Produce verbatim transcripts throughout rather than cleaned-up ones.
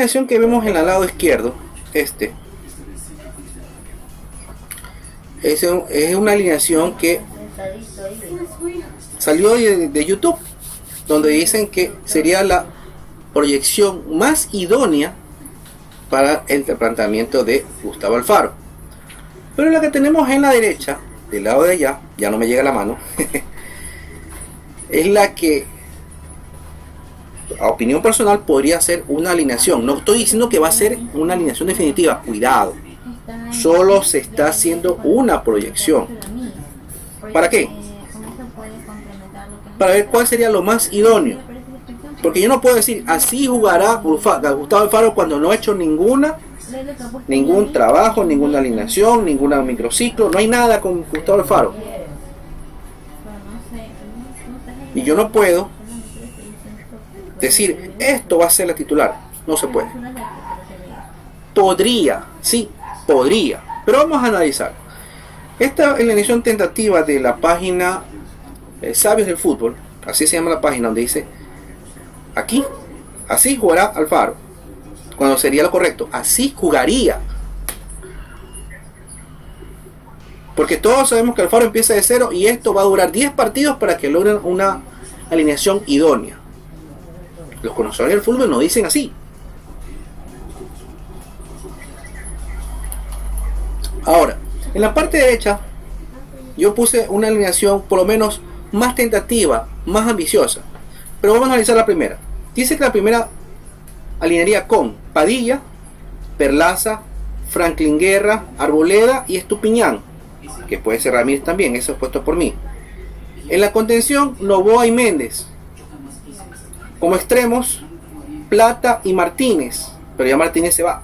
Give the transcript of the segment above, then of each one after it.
alineación que vemos en el lado izquierdo, este, es, un, es una alineación que salió de, de YouTube, donde dicen que sería la proyección más idónea para el planteamiento de Gustavo Alfaro. Pero la que tenemos en la derecha, del lado de allá, ya no me llega la mano, es la que, a opinión personal, podría ser una alineación. No estoy diciendo que va a ser una alineación definitiva, cuidado, solo se está haciendo una proyección. ¿Para qué? Para ver cuál sería lo más idóneo, porque yo no puedo decir así jugará Gustavo Alfaro cuando no ha hecho ninguna ningún trabajo, ninguna alineación, ninguna microciclo, no hay nada con Gustavo Alfaro, y yo no puedo decir esto va a ser la titular. No se puede. Podría, sí, podría, pero vamos a analizar. Esta es la edición tentativa de la página eh, Sabios del Fútbol, así se llama la página, donde dice aquí, así jugará Alfaro, cuando sería lo correcto, así jugaría, porque todos sabemos que Alfaro empieza de cero y esto va a durar diez partidos para que logren una alineación idónea. Los conocedores del fútbol nos dicen así. Ahora, en la parte derecha yo puse una alineación por lo menos más tentativa, más ambiciosa, pero vamos a analizar la primera. Dice que la primera alinearía con Padilla, Perlaza, Franklin Guerra, Arboleda y Estupiñán, que puede ser Ramírez también, eso es puesto por mí. En la contención, Novoa y Méndez. Como extremos, Plata y Martínez, pero ya Martínez se va.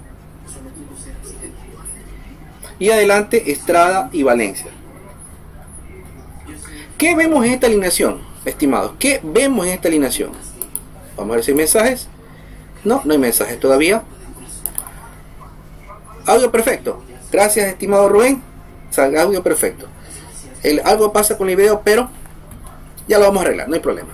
Y adelante, Estrada y Valencia. ¿Qué vemos en esta alineación, estimados? ¿Qué vemos en esta alineación? Vamos a ver si hay mensajes. No, no hay mensajes todavía. Audio perfecto. Gracias, estimado Rubén. Audio perfecto. El, algo pasa con el video, pero ya lo vamos a arreglar, no hay problema.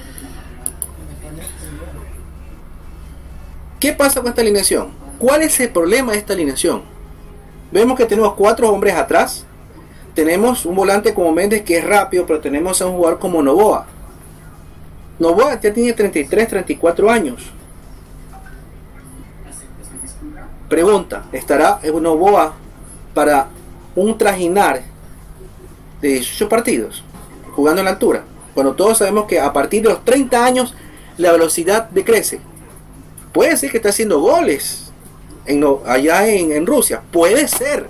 ¿Qué pasa con esta alineación? ¿Cuál es el problema de esta alineación? Vemos que tenemos cuatro hombres atrás. Tenemos un volante como Méndez que es rápido, pero tenemos a un jugador como Novoa. Novoa ya tiene treinta y tres, treinta y cuatro años. Pregunta, ¿estará Novoa para un trajinar de dieciocho partidos jugando en la altura? Bueno, todos sabemos que a partir de los treinta años la velocidad decrece. Puede ser que está haciendo goles en, allá en, en Rusia, puede ser,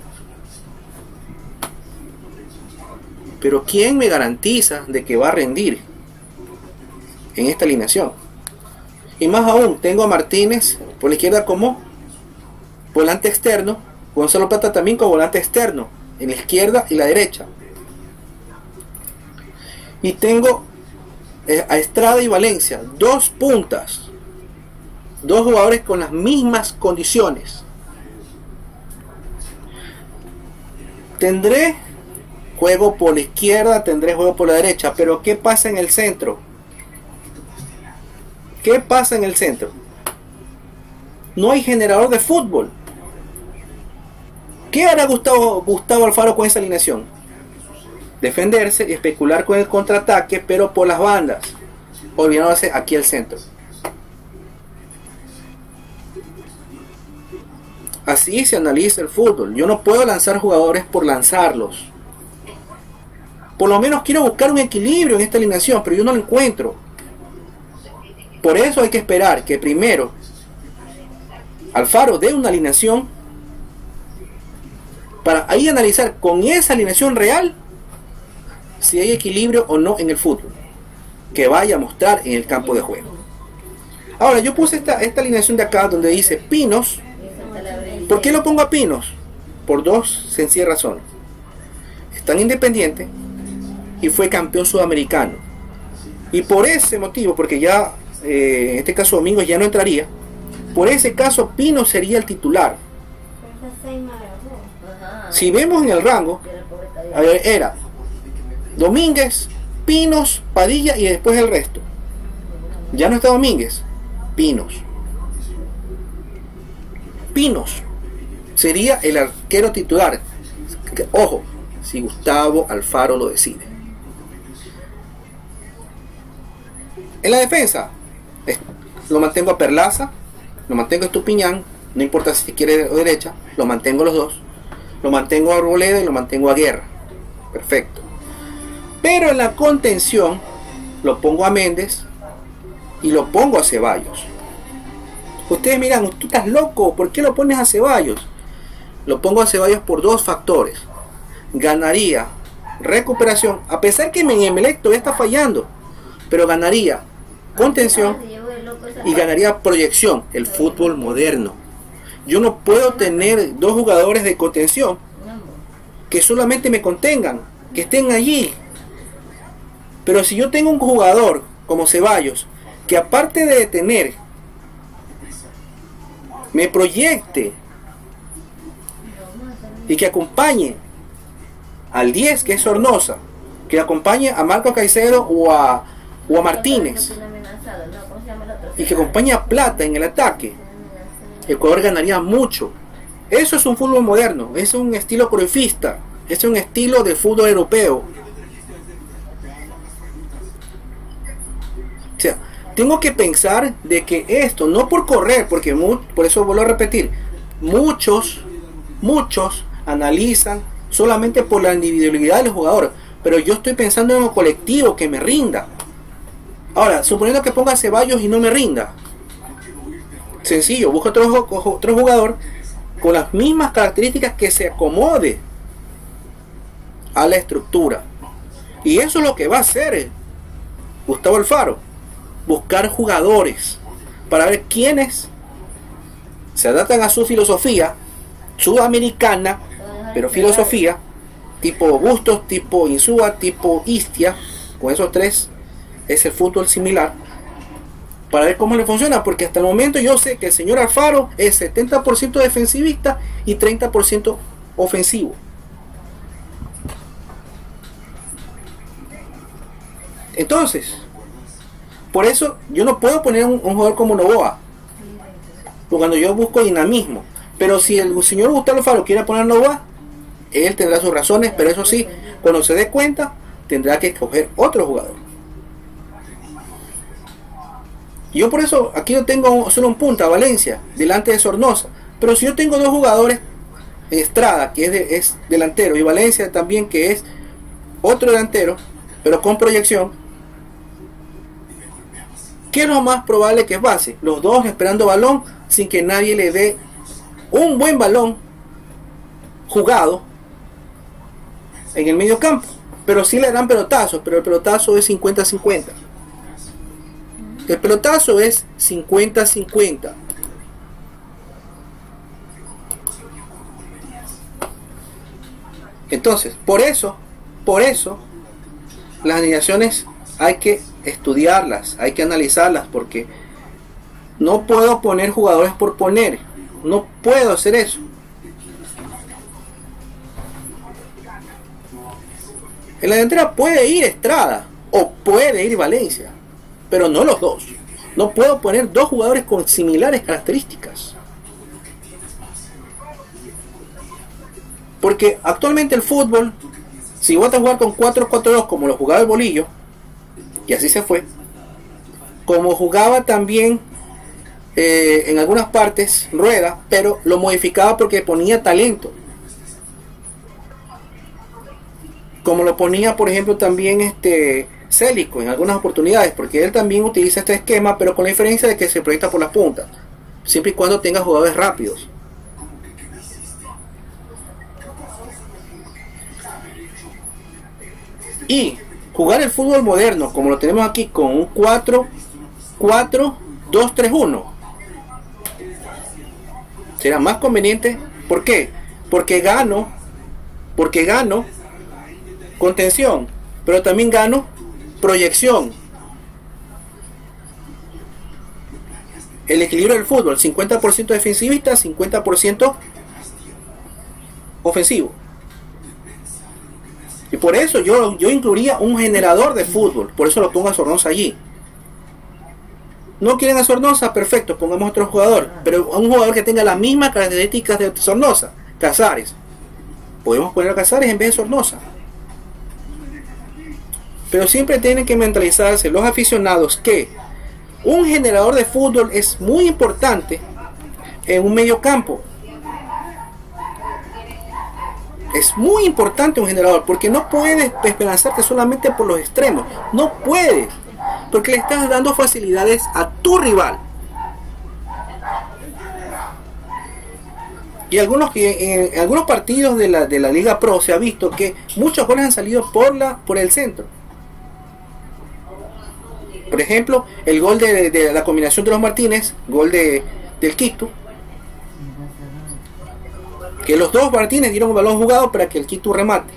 pero ¿quién me garantiza de que va a rendir en esta alineación? Y más aún, tengo a Martínez por la izquierda como volante externo, Gonzalo Plata también como volante externo, en la izquierda y la derecha. Y tengo eh, a Estrada y Valencia, dos puntas, dos jugadores con las mismas condiciones. Tendré juego por la izquierda, tendré juego por la derecha, pero ¿qué pasa en el centro? ¿Qué pasa en el centro? No hay generador de fútbol. ¿Qué hará Gustavo, Gustavo Alfaro con esa alineación? Defenderse y especular con el contraataque, pero por las bandas, olvidándose aquí el centro. Así se analiza el fútbol. Yo no puedo lanzar jugadores por lanzarlos. Por lo menos quiero buscar un equilibrio en esta alineación, pero yo no lo encuentro. Por eso hay que esperar que primero Alfaro dé una alineación para ahí analizar con esa alineación real si hay equilibrio o no en el fútbol que vaya a mostrar en el campo de juego. Ahora yo puse esta, esta alineación de acá donde dice Pinos. ¿Por qué lo pongo a Pinos? Por dos sencillas razones. Está en Independiente y fue campeón sudamericano, y por ese motivo, porque ya eh, en este caso Domingos ya no entraría, por ese caso Pinos sería el titular. Si vemos en el rango, a ver, era Domínguez, Pinos, Padilla y después el resto. Ya no está Domínguez, Pinos. Pinos sería el arquero titular. Ojo, si Gustavo Alfaro lo decide. En la defensa, lo mantengo a Perlaza, lo mantengo a Estupiñán, no importa si quiere o derecha, lo mantengo a los dos. Lo mantengo a Arboleda y lo mantengo a Guerra. Perfecto. Pero en la contención, lo pongo a Méndez y lo pongo a Ceballos. Ustedes miran, tú estás loco, ¿por qué lo pones a Ceballos? Lo pongo a Ceballos por dos factores. Ganaría recuperación, a pesar que en Emelec todavía está fallando, pero ganaría contención y ganaría proyección, el fútbol moderno. Yo no puedo tener dos jugadores de contención que solamente me contengan, que estén allí. Pero si yo tengo un jugador como Ceballos, que aparte de detener, me proyecte y que acompañe al diez, que es Sornosa, que acompañe a Marco Caicedo o a, o a Martínez, y que acompañe a Plata en el ataque, Ecuador ganaría mucho. Eso es un fútbol moderno, es un estilo cruyffista, es un estilo de fútbol europeo. O sea, tengo que pensar de que esto, no por correr, porque mu por eso vuelvo a repetir, muchos, muchos analizan solamente por la individualidad del jugador, pero yo estoy pensando en un colectivo que me rinda. Ahora, suponiendo que ponga Ceballos y no me rinda, sencillo, busco otro, otro jugador con las mismas características que se acomode a la estructura. Y eso es lo que va a hacer Gustavo Alfaro, buscar jugadores para ver quiénes se adaptan a su filosofía sudamericana, pero filosofía tipo Bustos, tipo Insúa, tipo Istia. Con esos tres es el fútbol similar, para ver cómo le funciona, porque hasta el momento yo sé que el señor Alfaro es setenta por ciento defensivista y treinta por ciento ofensivo. Entonces, por eso yo no puedo poner un, un jugador como Novoa, porque cuando yo busco dinamismo. Pero si el señor Gustavo Alfaro quiere poner Novoa, él tendrá sus razones, pero eso sí, cuando se dé cuenta, tendrá que escoger otro jugador. Yo por eso aquí no tengo solo un punta, Valencia, delante de Sornosa. Pero si yo tengo dos jugadores, Estrada, que es, de, es delantero, y Valencia también, que es otro delantero, pero con proyección, ¿qué es lo más probable que pase? Los dos esperando balón sin que nadie le dé un buen balón jugado en el medio campo. Pero sí le dan pelotazos, pero el pelotazo es cincuenta cincuenta. El pelotazo es cincuenta cincuenta. Entonces, por eso, por eso, las alineaciones hay que estudiarlas, hay que analizarlas, porque no puedo poner jugadores por poner, no puedo hacer eso. En la delantera puede ir Estrada o puede ir Valencia, pero no los dos. No puedo poner dos jugadores con similares características, porque actualmente el fútbol, si vas a jugar con cuatro cuatro dos como lo jugaba el Bolillo, y así se fue, como jugaba también eh, en algunas partes Rueda, pero lo modificaba porque ponía talento, como lo ponía por ejemplo también este Célico en algunas oportunidades, porque él también utiliza este esquema, pero con la diferencia de que se proyecta por las puntas, siempre y cuando tenga jugadores rápidos. Y jugar el fútbol moderno como lo tenemos aquí, con un cuatro cuatro dos tres uno, será más conveniente. ¿Por qué? Porque gano porque gano contención, pero también gano proyección. El equilibrio del fútbol, cincuenta por ciento defensivista, cincuenta por ciento ofensivo. Y por eso yo, yo incluiría un generador de fútbol, por eso lo pongo a Sornosa allí. No quieren a Sornosa, perfecto, pongamos otro jugador, pero a un jugador que tenga las mismas características de Sornosa, Casares. Podemos poner a Casares en vez de Sornosa. Pero siempre tienen que mentalizarse los aficionados que un generador de fútbol es muy importante en un medio campo. Es muy importante un generador, porque no puedes esperanzarte solamente por los extremos. No puedes, porque le estás dando facilidades a tu rival. Y algunos que en algunos partidos de la, de la Liga Pro se ha visto que muchos goles han salido por la por el centro. Por ejemplo, el gol de, de la combinación de los Martínez, gol de del Quito, que los dos Martínez dieron un balón jugado para que el Quito remate.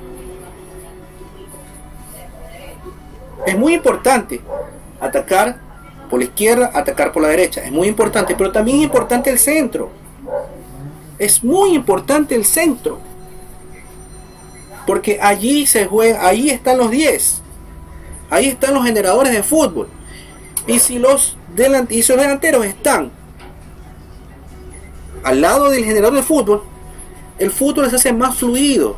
Es muy importante atacar por la izquierda, atacar por la derecha. Es muy importante, pero también es importante el centro. Es muy importante el centro. Porque allí se juega, ahí están los diez. Ahí están los generadores de fútbol. Y si los, delant y si los delanteros están al lado del generador de fútbol, el fútbol se hace más fluido.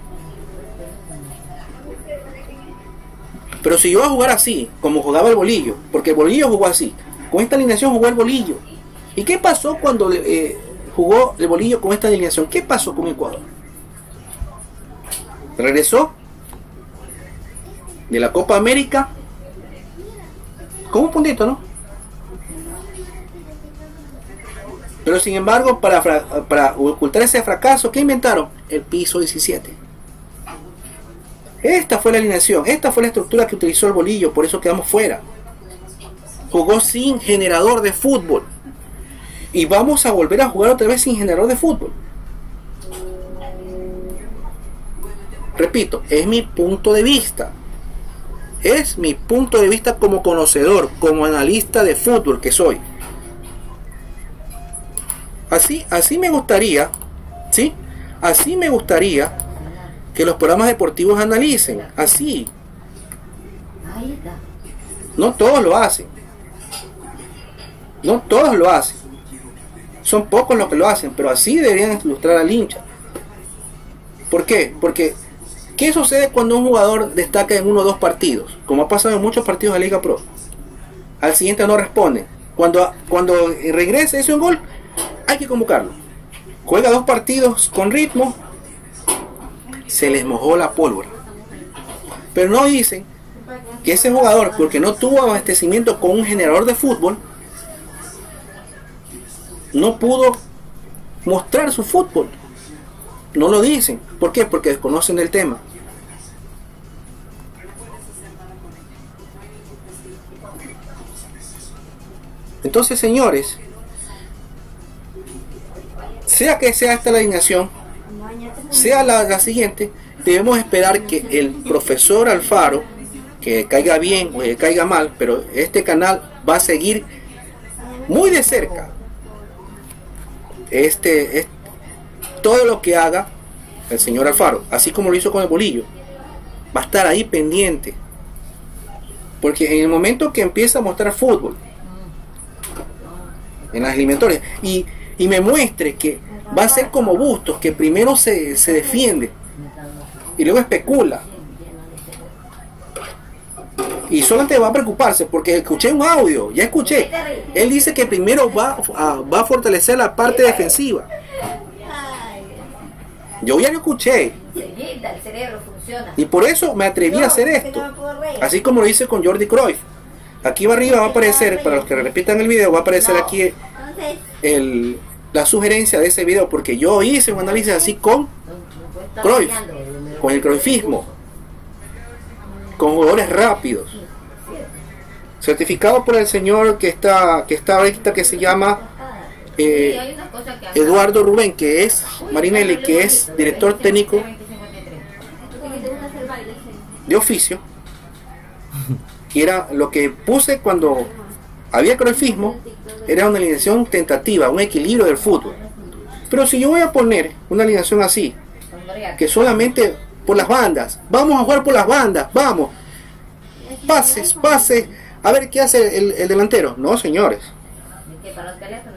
Pero si yo voy a jugar así, como jugaba el Bolillo, porque el Bolillo jugó así, con esta alineación jugó el Bolillo. ¿Y qué pasó cuando eh, jugó el Bolillo con esta alineación? ¿Qué pasó con Ecuador? Regresó de la Copa América con un puntito, ¿no? Pero sin embargo, para, para ocultar ese fracaso, ¿qué inventaron? El piso diecisiete. Esta fue la alineación, esta fue la estructura que utilizó el Bolillo, por eso quedamos fuera. Jugó sin generador de fútbol. Y vamos a volver a jugar otra vez sin generador de fútbol. Repito, es mi punto de vista. Es mi punto de vista como conocedor, como analista de fútbol que soy. Así, así me gustaría, ¿sí? Así me gustaría que los programas deportivos analicen, así. No todos lo hacen. No todos lo hacen. Son pocos los que lo hacen, pero así deberían ilustrar al hincha. ¿Por qué? Porque ¿qué sucede cuando un jugador destaca en uno o dos partidos? Como ha pasado en muchos partidos de la Liga Pro. Al siguiente no responde. Cuando, cuando regrese ese un gol, hay que convocarlo. Juega dos partidos con ritmo, se les mojó la pólvora. Pero no dicen que ese jugador, porque no tuvo abastecimiento con un generador de fútbol, no pudo mostrar su fútbol. No lo dicen. ¿Por qué? Porque desconocen el tema. Entonces, señores, sea que sea esta la alineación, sea la, la siguiente, debemos esperar que el profesor Alfaro, que caiga bien o que caiga mal, pero este canal va a seguir muy de cerca este, este todo lo que haga el señor Alfaro, así como lo hizo con el Bolillo. Va a estar ahí pendiente, porque en el momento que empieza a mostrar fútbol en las eliminatorias y, y me muestre que va a ser como Bustos, que primero se, se defiende y luego especula, y solamente va a preocuparse porque escuché un audio, ya escuché, él dice que primero va a, va a fortalecer la parte defensiva. Yo ya lo escuché y por eso me atreví a hacer esto, así como lo hice con Jordi Cruyff. Aquí arriba va a aparecer, para los que repitan el video, va a aparecer aquí el, la sugerencia de ese video, porque yo hice un análisis así con Cruyff, con el cruyffismo, con jugadores rápidos, certificado por el señor que está que está ahorita, que se llama eh, Eduardo Rubén, que es Marinelli, que es director técnico de oficio. Y era lo que puse cuando había cruyffismo, era una alineación tentativa, un equilibrio del fútbol. Pero si yo voy a poner una alineación así, que solamente por las bandas, vamos a jugar por las bandas, vamos, pases, pases A ver, ¿qué hace el, el delantero? No, señores. ¿Y qué, para los teléfonos?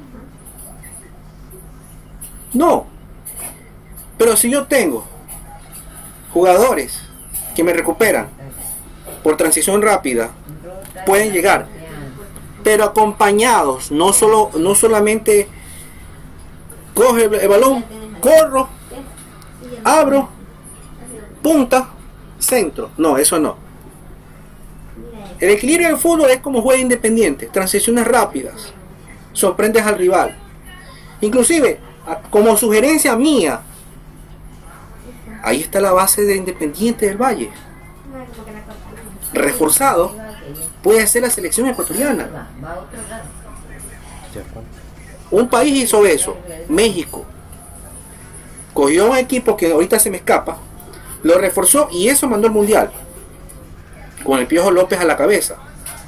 No. Pero si yo tengo jugadores que me recuperan por transición rápida, pueden llegar, pero acompañados, no solo, no solamente coge el, el balón, corro, abro, punta, centro. No, eso no. El equilibrio del fútbol es como juega Independiente, transiciones rápidas, sorprendes al rival. Inclusive, como sugerencia mía, ahí está la base de Independiente del Valle. Reforzado puede ser la selección ecuatoriana. Un país hizo eso, México. Cogió un equipo que ahorita se me escapa, lo reforzó y eso mandó al mundial. Con el Piojo López a la cabeza.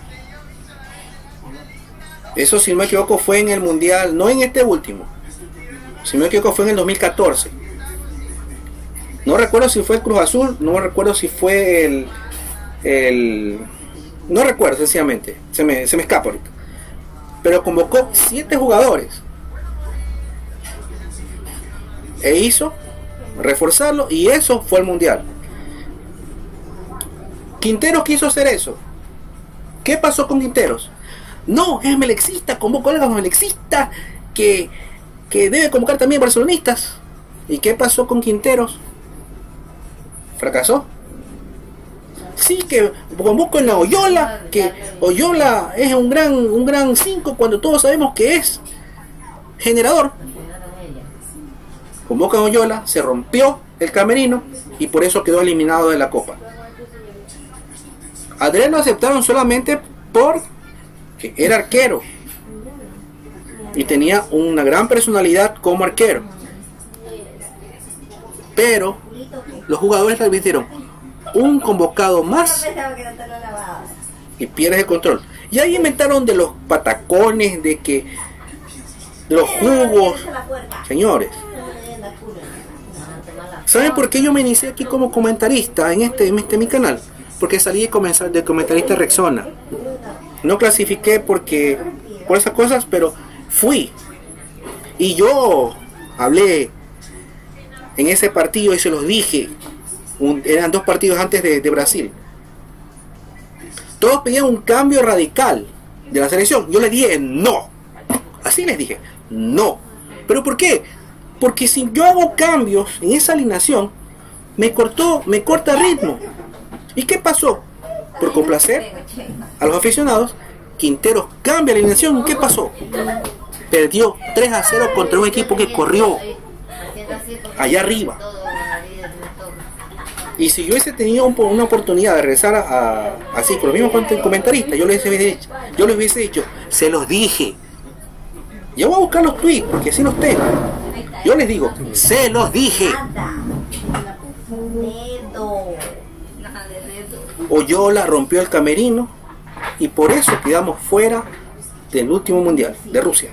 Eso, si no me equivoco, fue en el mundial, no en este último. Si no me equivoco, fue en el dos mil catorce. No recuerdo si fue el Cruz Azul, no recuerdo si fue el... el no recuerdo, sencillamente. Se me, se me escapa ahorita. Pero convocó siete jugadores. E hizo reforzarlo y eso fue el mundial. Quinteros quiso hacer eso. ¿Qué pasó con Quinteros? No, es melexista, convocó a los melexistas que, que debe convocar también barcelonistas. ¿Y qué pasó con Quinteros? ¿Fracasó? Sí, que convoco en la Oyola, que Oyola es un gran un gran cinco cuando todos sabemos que es generador. Convoca a Oyola, se rompió el camerino y por eso quedó eliminado de la Copa. Adrián lo aceptaron solamente porque era arquero y tenía una gran personalidad como arquero, pero los jugadores le advirtieron: un convocado más y pierdes el control. Y ahí inventaron de los patacones, de que de los jugos. Señores, ¿saben por qué yo me inicié aquí como comentarista en este, en este mi canal? Porque salí de, comenzar, de comentarista Rexona. No clasifiqué porque por esas cosas, pero fui. Y yo hablé en ese partido y se los dije. Un, eran dos partidos antes de, de Brasil. Todos pedían un cambio radical de la selección. Yo les dije no. Así les dije no. ¿Pero por qué? Porque si yo hago cambios en esa alineación, me cortó, me corta ritmo. ¿Y qué pasó? Por complacer a los aficionados, Quinteros cambia la alineación. ¿Qué pasó? Perdió tres a cero contra un equipo que corrió allá arriba. Y si yo hubiese tenido un, una oportunidad de regresar a, a, así con los mismos comentaristas, yo les hubiese dicho, yo les hubiese dicho, se los dije. Yo voy a buscar los tweets porque así los tengo. Yo les digo, se los dije. Oyola rompió el camerino y por eso quedamos fuera del último mundial de Rusia.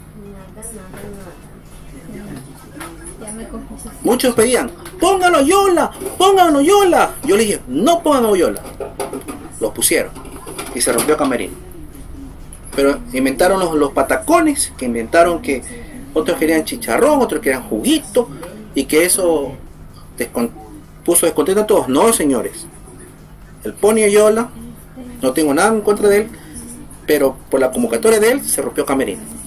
Muchos pedían, pónganlo a Oyola, pónganlo a Oyola. Yo les dije, no pongan a Oyola. Los pusieron y se rompió el camerino. Pero inventaron los, los patacones, que inventaron que otros querían chicharrón, otros querían juguito, y que eso descon puso descontento a todos. No, señores. El Pony Oyola, no tengo nada en contra de él, pero por la convocatoria de él se rompió camerino.